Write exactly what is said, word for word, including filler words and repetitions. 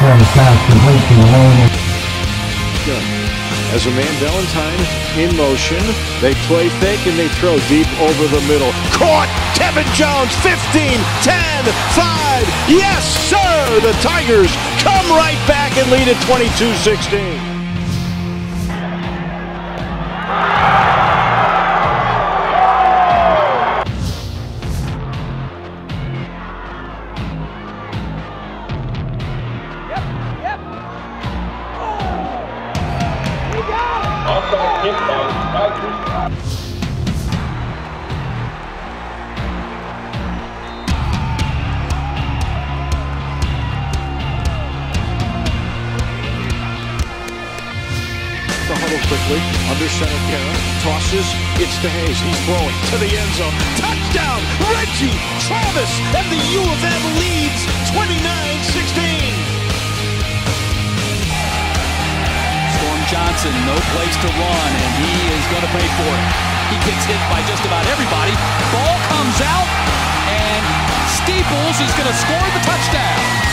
Military pass complete to the lane. Good. As a man, Valentine in motion. They play fake and they throw deep over the middle. Caught! Kevin Jones, fifteen, ten, five. Yes, sir! The Tigers come right back and lead at twenty-two sixteen. The huddle quickly, under center Kara, tosses, it's to Hayes, he's throwing to the end zone, touchdown, Reggie Travis, and the U of M leads twenty-nine sixteen. Storm Johnson, no place to run, and he is going to pay for it. He gets hit by just about everybody, ball comes out, and Steeples is going to score the touchdown.